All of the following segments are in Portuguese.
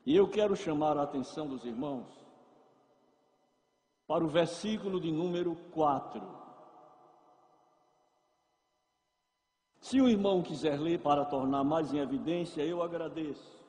E eu quero chamar a atenção dos irmãos para o versículo de número 4. Se o irmão quiser ler para tornar mais em evidência, eu agradeço.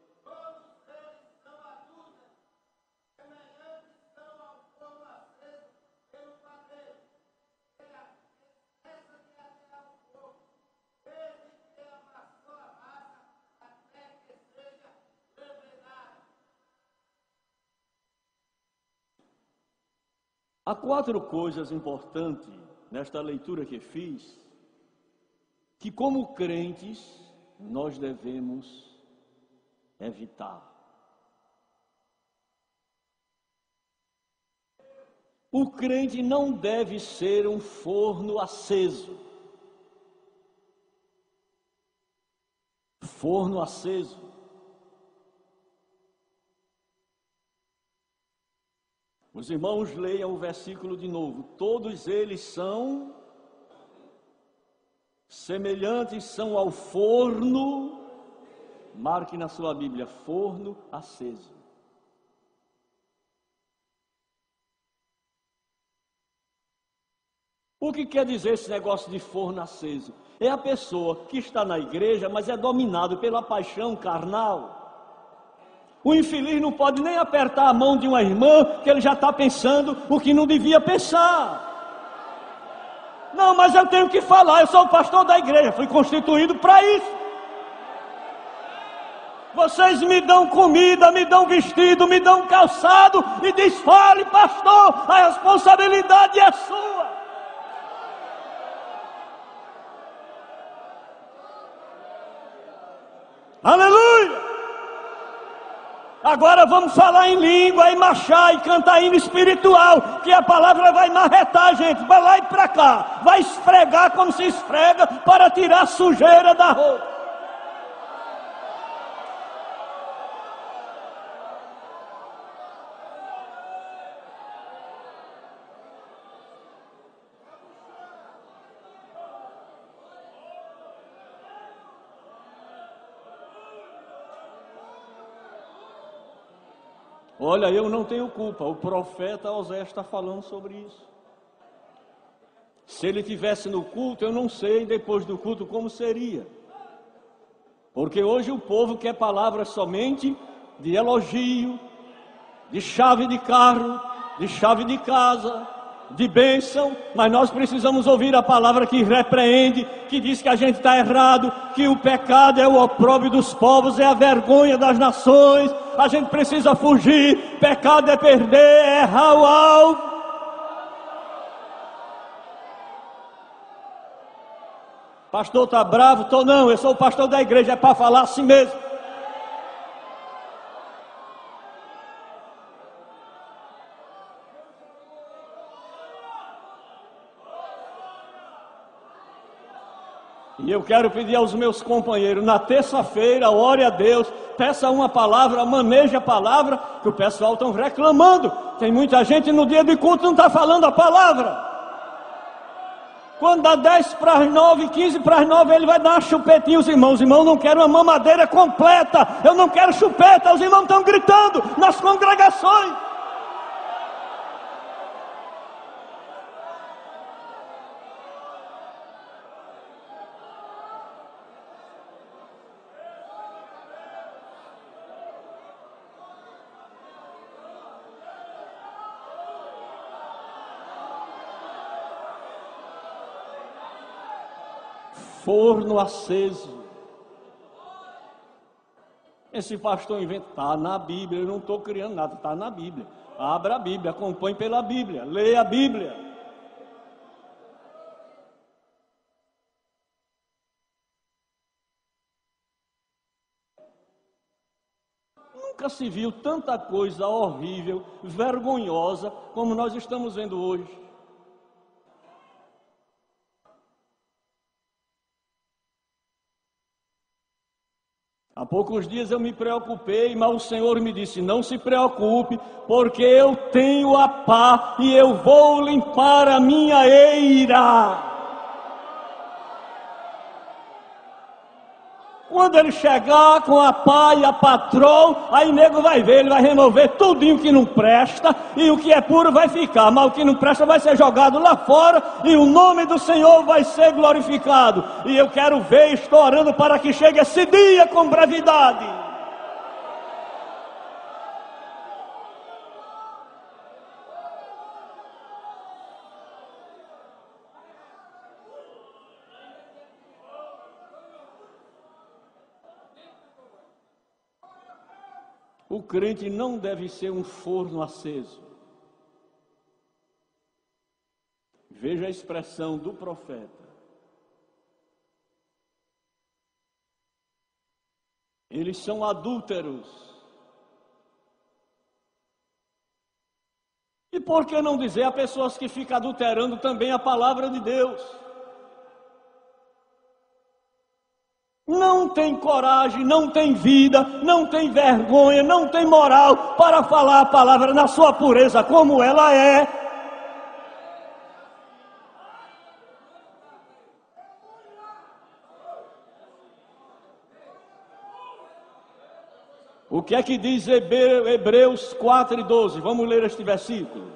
Há 4 coisas importantes nesta leitura que fiz, que como crentes nós devemos evitar. O crente não deve ser um forno aceso. Forno aceso. Os irmãos leiam o versículo de novo. Todos eles são semelhantes, são ao forno. Marque na sua Bíblia, forno aceso. O que quer dizer esse negócio de forno aceso? É a pessoa que está na igreja, mas é dominado pela paixão carnal. O infeliz não pode nem apertar a mão de uma irmã, que ele já está pensando o que não devia pensar. Não, mas eu tenho que falar, eu sou o pastor da igreja, fui constituído para isso. Vocês me dão comida, me dão vestido, me dão calçado e diz, fale pastor, a responsabilidade é sua. Aleluia! Agora vamos falar em língua, e marchar, e cantar hino espiritual, que a palavra vai marretar a gente, vai lá e para cá, vai esfregar como se esfrega para tirar a sujeira da roupa. Olha, eu não tenho culpa, o profeta Osés está falando sobre isso. Se ele estivesse no culto, eu não sei depois do culto como seria. Porque hoje o povo quer palavras somente de elogio, de chave de carro, de chave de casa, de bênção, mas nós precisamos ouvir a palavra que repreende, que diz que a gente está errado, que o pecado é o opróbrio dos povos, é a vergonha das nações, a gente precisa fugir, pecado é perder, é errar o alvo. Pastor está bravo? Tô não, eu sou o pastor da igreja, é para falar assim mesmo. E eu quero pedir aos meus companheiros, na terça-feira, ore a Deus, peça uma palavra, maneje a palavra, que o pessoal está reclamando. Tem muita gente no dia de culto não está falando a palavra. Quando dá 10 para as 9, 15 para as 9, ele vai dar uma chupetinha. Os irmãos não querem uma mamadeira completa, eu não quero chupeta, os irmãos estão gritando nas congregações. Forno aceso. Esse pastor inventa, está na Bíblia, eu não estou criando nada, está na Bíblia. Abra a Bíblia, acompanhe pela Bíblia, leia a Bíblia. Nunca se viu tanta coisa horrível, vergonhosa, como nós estamos vendo hoje. Há poucos dias eu me preocupei, mas o Senhor me disse, não se preocupe, porque eu tenho a pá e eu vou limpar a minha eira. Quando ele chegar com a pá e a patrol, aí nego vai ver, ele vai remover tudinho que não presta, e o que é puro vai ficar, mas o que não presta vai ser jogado lá fora, e o nome do Senhor vai ser glorificado. E eu quero ver, estou orando para que chegue esse dia com brevidade. O crente não deve ser um forno aceso. Veja a expressão do profeta. Eles são adúlteros. E por que não dizer a pessoas que ficam adulterando também a palavra de Deus? Não tem coragem, não tem vida, não tem vergonha, não tem moral para falar a palavra na sua pureza como ela é. O que é que diz Hebreus 4:12? Vamos ler este versículo.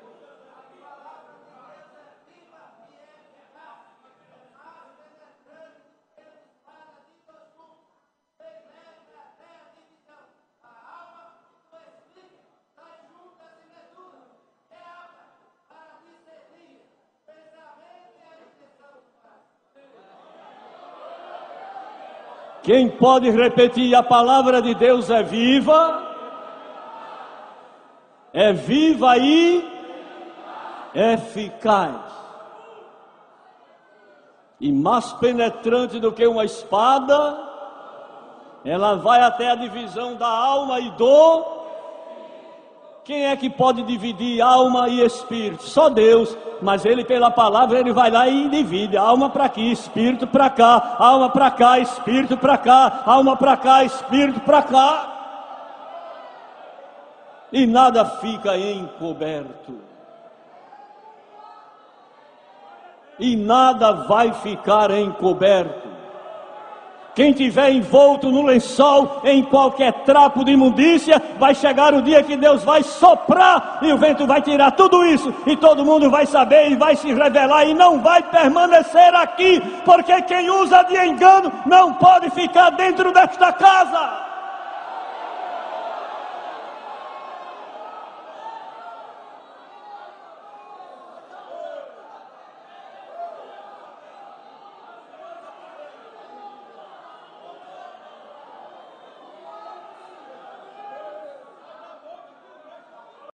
Quem pode repetir? A palavra de Deus é viva e eficaz, e mais penetrante do que uma espada. Ela vai até a divisão da alma e do... Quem é que pode dividir alma e espírito? Só Deus. Mas ele, pela palavra, ele vai lá e divide. Alma para aqui, espírito para cá. Alma para cá, espírito para cá. Alma para cá, espírito para cá. E nada fica encoberto. E nada vai ficar encoberto. Quem tiver envolto no lençol, em qualquer trapo de imundícia, vai chegar o dia que Deus vai soprar e o vento vai tirar tudo isso, e todo mundo vai saber e vai se revelar e não vai permanecer aqui, porque quem usa de engano não pode ficar dentro desta casa.